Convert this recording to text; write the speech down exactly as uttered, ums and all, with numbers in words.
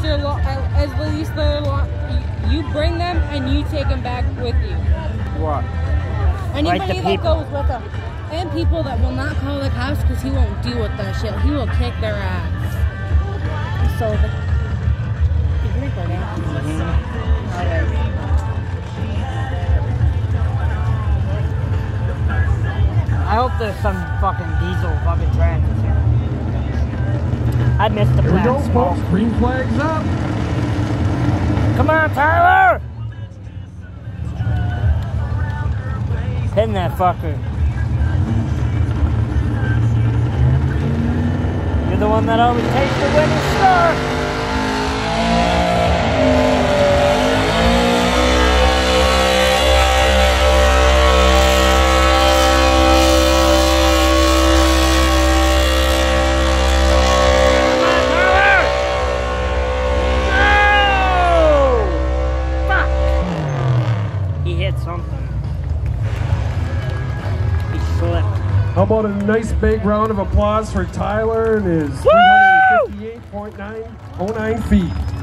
their lo at least their lo you bring them and you take them back with you. What? Anybody Like the that people. goes with them. And people that will not call the cops because he won't deal with that shit. He will kick their ass. So the, the drink right now. Mm-hmm. Alright. I hope there's some fucking diesel fucking traffic here. I missed the Here we black go, smoke. folks. Green flags up. Come on, Tyler! Pin that fucker. You're the one that always takes the winning start. How about a nice big round of applause for Tyler and his three fifty-eight point nine oh nine feet.